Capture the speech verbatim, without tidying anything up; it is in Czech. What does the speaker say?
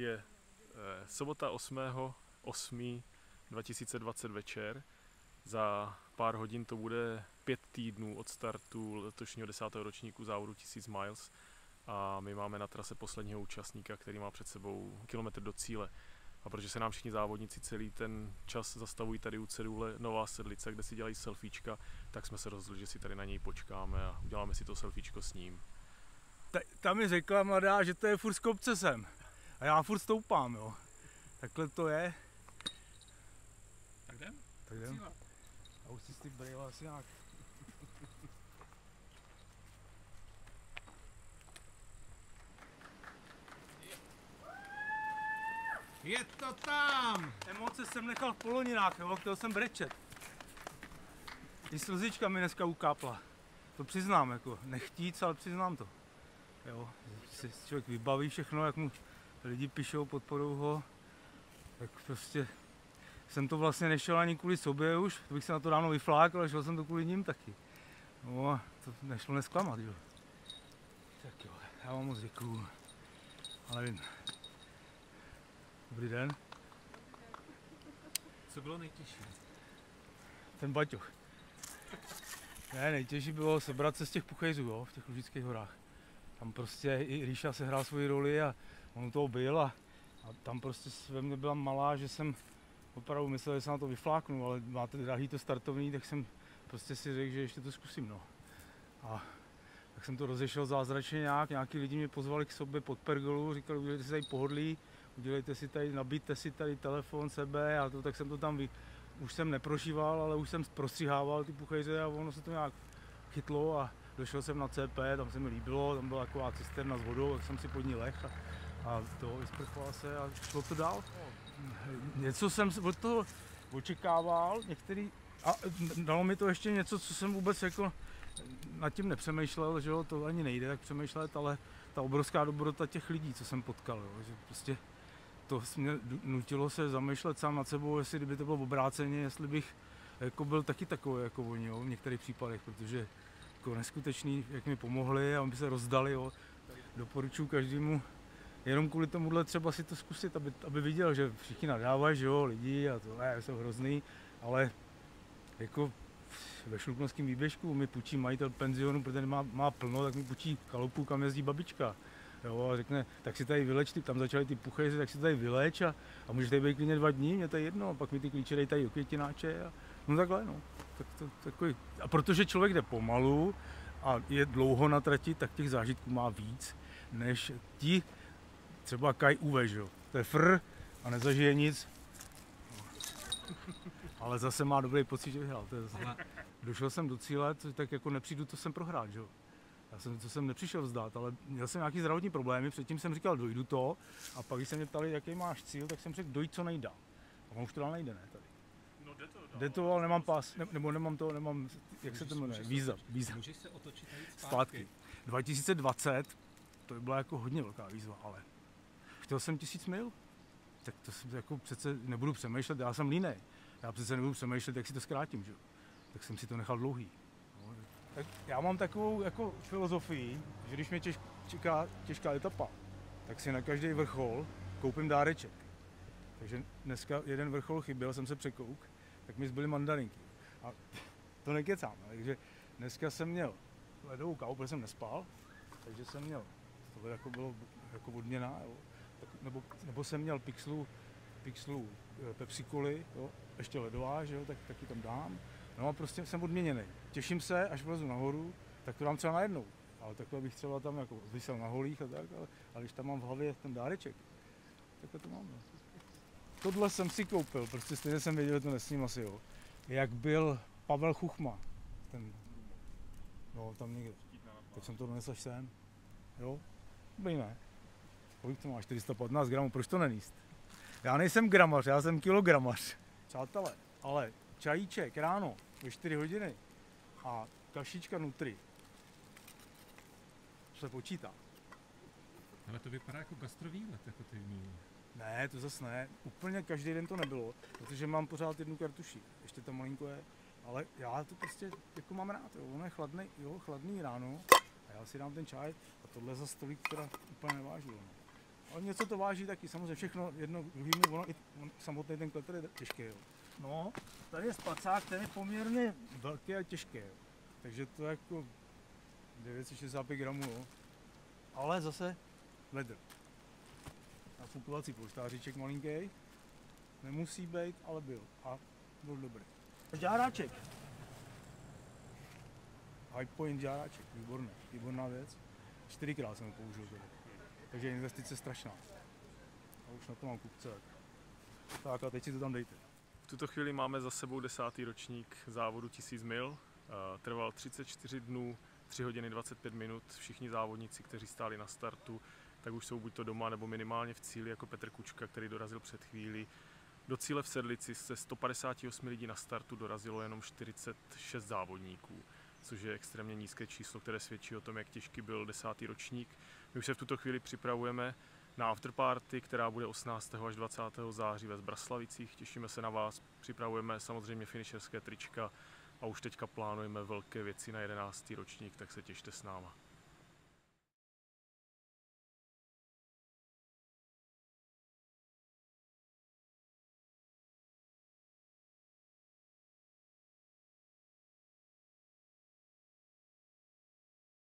Je eh, sobota osmého osmého dva tisíce dvacet večer. Za pár hodin to bude pět týdnů od startu letošního desátého ročníku závodu tisíc miles a my máme na trase posledního účastníka, který má před sebou kilometr do cíle. A protože se nám všichni závodníci celý ten čas zastavují tady u cedule Nová Sedlice, kde si dělají selfiečka, tak jsme se rozhodli, že si tady na něj počkáme a uděláme si to selfiečko s ním. Ta, ta mi řekla mladá, že to je furt z kopce sem. A já furt stoupám, jo. Takhle to je. Tak jdem? Tak jdem. A už si ty brýle asi nějak. Je to tam! Emoce jsem nechal v poloninách, jo, chtěl jsem brečet. I slzička mi dneska ukápla. To přiznám, jako nechtít, ale přiznám to. Jo, si člověk vybaví všechno, jak mu lidi píšou, podporují ho. Tak prostě jsem to vlastně nešel ani kvůli sobě už, to bych se na to dávno vyflákl, ale šel jsem to kvůli ním taky. No a to nešlo nesklamat, jo. Tak jo, já vám moc děkuju. Ale nevím. Dobrý den. Co bylo nejtěžší? Ten baťoch. Ne, nejtěžší bylo sebrat se z těch puchejzů, jo, v těch Lužických horách. Tam prostě i Ríša se hrál svoji roli a on u toho byl a, a tam prostě ve mně byla malá, že jsem opravdu myslel, že se na to vyfláknu, ale máte drahý to startovní, tak jsem prostě si řekl, že ještě to zkusím, no. A tak jsem to rozešel zázračně nějak, nějaký lidi mě pozvali k sobě pod pergolu, říkali, udělejte si tady pohodlí, udělejte si tady, nabijte si tady telefon, sebe a to, tak jsem to tam, vy, už jsem neprožíval, ale už jsem prostřihával ty puchejře a ono se to nějak chytlo a došel jsem na C P, tam se mi líbilo, tam byla taková cisterna s vodou, tak jsem si pod ní leh a, a to vysprchoval se a šlo to dál. Něco jsem od toho očekával, některý, a dalo mi to ještě něco, co jsem vůbec jako nad tím nepřemýšlel, že jo, to ani nejde tak přemýšlet, ale ta obrovská dobrota těch lidí, co jsem potkal, jo, že prostě to mě nutilo se zamýšlet sám nad sebou, jestli kdyby to bylo obráceně, jestli bych jako byl taky takový jako oni, jo, v některých případech, protože jako neskutečný, jak mi pomohli a oni by se rozdali, jo. Doporučuji každému jenom kvůli tomuhle třeba si to zkusit, aby, aby viděl, že všichni nadávají, že jo, lidi a to je, jsou hrozný, ale jako ve Šluknovském výběžku mi půjčí majitel penzionu, protože má, má plno, tak mi půjčí chalupu, kam jezdí babička. Jo, a řekne, tak si tady vyleč, ty, tam začaly ty puchejzy, tak si tady vyleč a, a můžeš tady být klidně dva dní, mě to je jedno, a pak mi ty klíče dej tady do květináče a no takhle, no. Tak to, takový. A protože člověk jde pomalu a je dlouho na trati, tak těch zážitků má víc, než ti třeba Kaj Uwe, že jo. To je fr a nezažije nic. Ale zase má dobrý pocit, že vyhrál. To je zase. Došel jsem do cíle, tak jako nepřijdu, to jsem prohrát, že jo. Já jsem, to jsem nepřišel vzdát, ale měl jsem nějaký zdravotní problémy, předtím jsem říkal, dojdu to, a pak když se mě ptali, jaký máš cíl, tak jsem řekl, dojít co nejdál. A on už to dál nejde, ne, tady. No jde to dál. Jde to, ale nemám pas, ne, nebo nemám to, nemám, jak se to jmenuje, víza, víza. Můžeš se otočit a jít zpátky. Zpátky. dva tisíce dvacet, to by byla jako hodně velká výzva, ale chtěl jsem tisíc mil, tak to jsem jako přece nebudu přemýšlet, já jsem línej. Já přece nebudu přemýšlet, jak si to zkrátím, že? Tak jsem si to nechal dlouhý. No, tak já mám takovou jako filozofii, že když mě těž, čeká těžká etapa, tak si na každý vrchol koupím dáreček. Takže dneska jeden vrchol chyběl, jsem se překouk, tak mi zbyly mandarinky. A to nekecám, takže dneska jsem měl ledovou kávu, protože jsem nespal, takže jsem měl, tohle jako bylo jako odměna, jo. Tak, nebo, nebo jsem měl pixelu, pixelu Pepsi Coly, jo, ještě ledová, že jo, tak taky tam dám. No a prostě jsem odměněný. Těším se, až vlezu nahoru, tak to dám třeba najednou. Ale takhle bych třeba tam jako vysel na holích a tak, ale, ale když tam mám v hlavě ten dáreček, takhle to mám. No. Tohle jsem si koupil, protože stejně jsem věděl, že to nesním asi, jo. Jak byl Pavel Chuchma, ten, no tam někde, tak jsem to donesl až sem, jo, by ne. Kolik to má, čtyři sta patnáct gramů, proč to neníst? Já nejsem gramař, já jsem kilogramař. Přátelé, ale čajíček ráno ve čtyři hodiny a kašička nutri se počítá. Ale to vypadá jako gastrovýlet, jako ty víno. Ne, to zase ne. Úplně každý den to nebylo, protože mám pořád jednu kartuši. Ještě to malinko je, ale já to prostě jako mám rád. Jo. Ono je chladný, jo, chladný ráno a já si dám ten čaj a tohle za stolík teda úplně nevážilo. No. Ale něco to váží taky, samozřejmě všechno jedno druhýmu, ono i on, samotný ten kletr je těžký. Jo. No, tady je spacák, ten je poměrně velký a těžký. Jo. Takže to je jako devět set šedesát pět gramů, jo. Ale zase ledr. Nafukovací polštáříček malinký, nemusí být, ale byl a byl dobrý. Žáráček. High point žáráček, výborný, výborná věc. Čtyřikrát jsem ho použil tady. Takže investice strašná. A už na to mám kupce. Tak a teď si to tam dejte. V tuto chvíli máme za sebou desátý ročník závodu tisíc mil. Trval třicet čtyři dnů, tři hodiny dvacet pět minut. Všichni závodníci, kteří stáli na startu, tak už jsou buď to doma, nebo minimálně v cíli, jako Petr Kučka, který dorazil před chvílí. Do cíle v Sedlici se sto padesát osm lidí na startu dorazilo jenom čtyřicet šest závodníků, což je extrémně nízké číslo, které svědčí o tom, jak těžký byl desátý ročník. My už se v tuto chvíli připravujeme na afterparty, která bude osmnáctého až dvacátého září ve Zbraslavicích. Těšíme se na vás, připravujeme samozřejmě finisherské trička a už teďka plánujeme velké věci na jedenáctý ročník, tak se těšte s náma.